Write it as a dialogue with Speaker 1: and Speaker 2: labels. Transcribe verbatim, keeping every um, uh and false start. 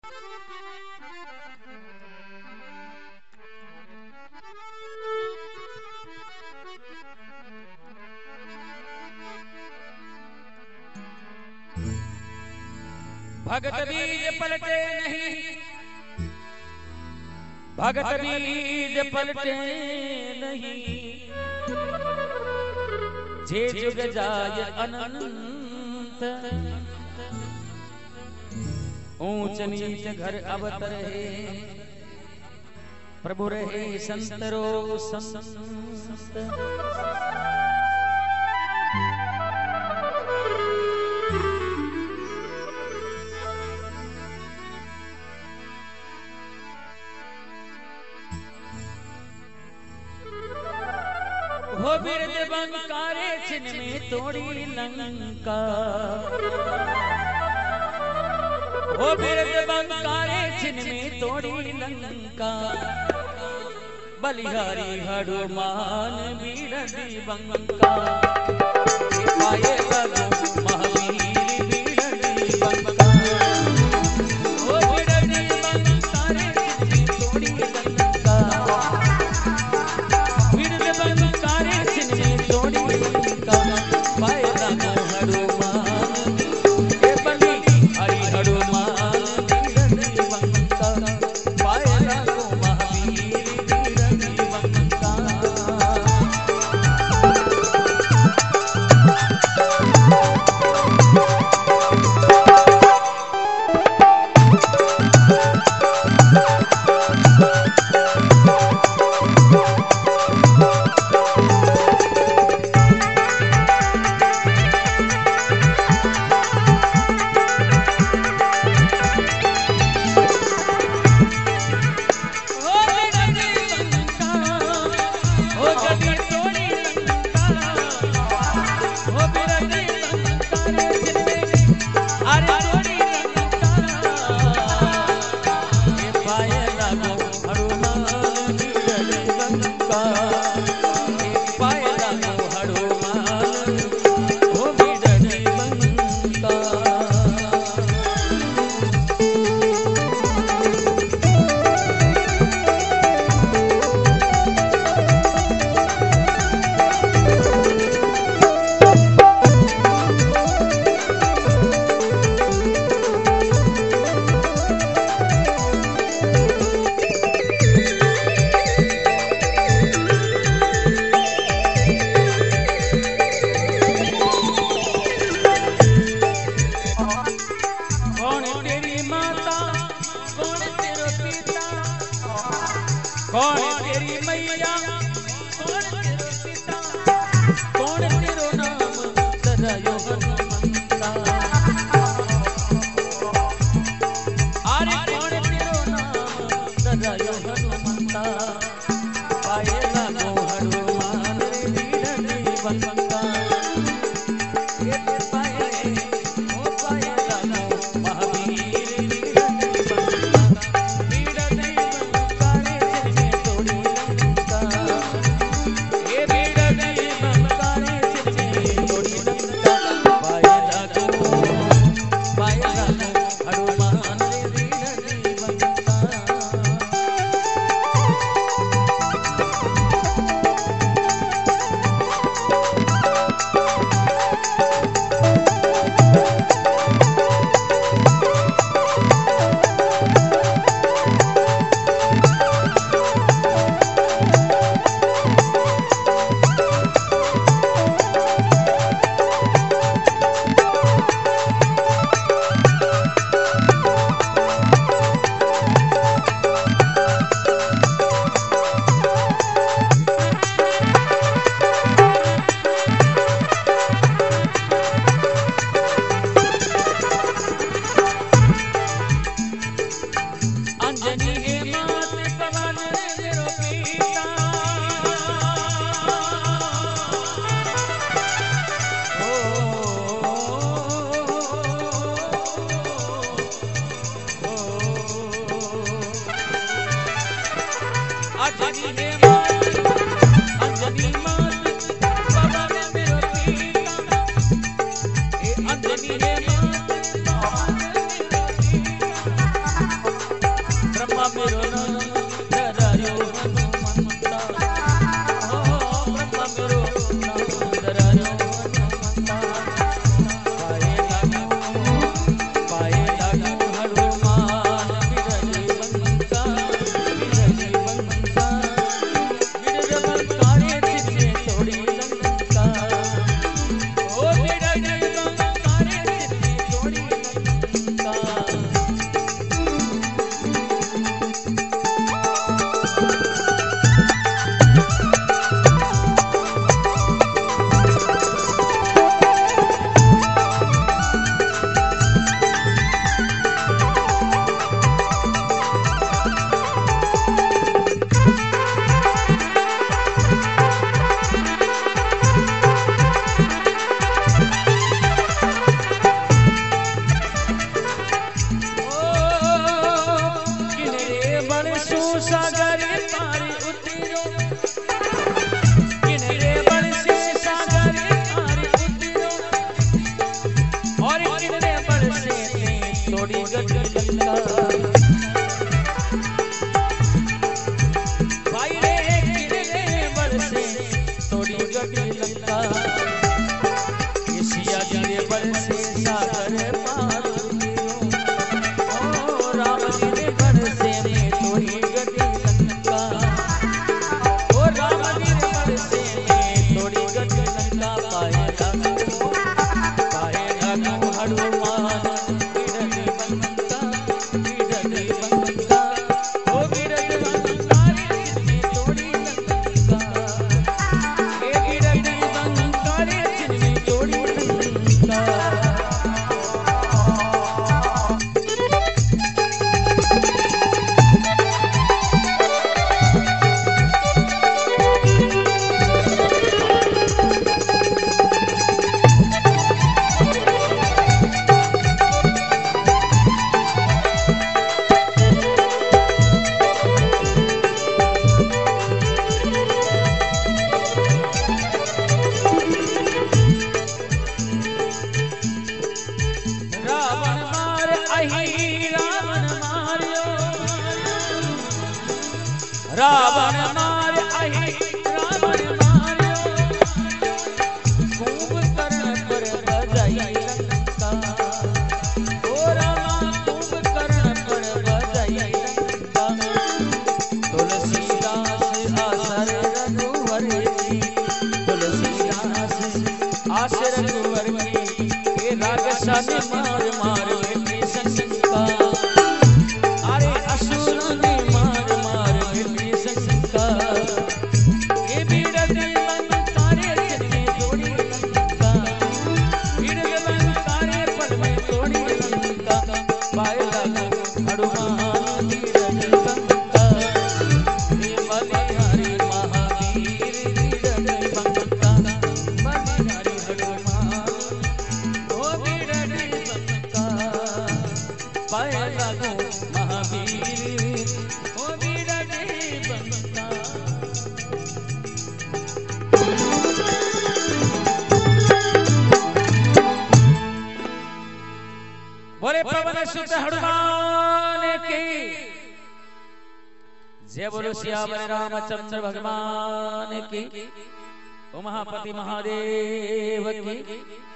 Speaker 1: भगत बीज पलटे नहीं, भगत बीज पलटे नहीं, जे जुग जाय अनंत। ऊंच नीच घर अवत रहे, प्रभु रहे संतरो संत। हो बिरद बंकारे छिन में तोड़ी लंका, हो बिरद बंकारे छिन में तोड़ी लंका। बलिहारी हनुमान बिरदी बंका, पाए लगो महावीर बिरदी बंका। हो बिरद बंकारे छिन में तोड़ी लंका, बिरद बंकारे छिन में तोड़ी लंका। पाए लगो हनुमान के बलि हरि हनुमान बिरदी बंका। पाए लगो महावीर बिरदी बंका। कौन तेरी मैया, कौन तेरो पिता, कौन तेरो नाम सदायो हनुमंता। अरे कौन तेरो नाम सदायो हनुमंता। पाए लगो हनुमान बिरदी बंका। पाए ओ पाए लगो महावीर बिरदी बंका। बिरदी ब्रह्मा मेरो नाम धरायो हनुमंता ओ ब्रह्मा मेरो नाम धरायो हनुमंता पाए लागू पाए लागू हनुमान बिरज बंका बिरज बंका बिरज बंका रे जिसने तोड़ी लंका ओ बिरज बंका रे जिसने तोड़ी लंका। सागर पारी उतरो किनरे बल से सागर पारी उतरो और किनरे बल से थोड़ी गट लंका भाई रे किनरे बल से थोड़ी गट लंका एशिया के बल से सागर पार उतरो ओ राम के बल से थोड़ी रावण मार आई रावण मारियो कुंभकर्ण पर बजाई लंका ओ रामा कुंभकर्ण पर बजाई लंका तुलसीदास आसर रघुवर की तुलसीदास आसर रघुवर की हे राक्षस मार मार बेटी संका अरे असुर ने मार मार बेटी संका ये बीरज बंका रे जिसने तोड़ी लंका बीरज बंका रे पल में तोड़ी लंका पाए लागू हनुमान बीरज बंका हे बलिहारी महावीर बीरज बंका बलिहारी हनुमान ओ बीरज बंका पाए लागू महावीर ओ बीरज बंका। बोले पवन सुत हनुमान की जय। बोलो सियावर रामचंद्र भगवान की। उमापति महादेव की।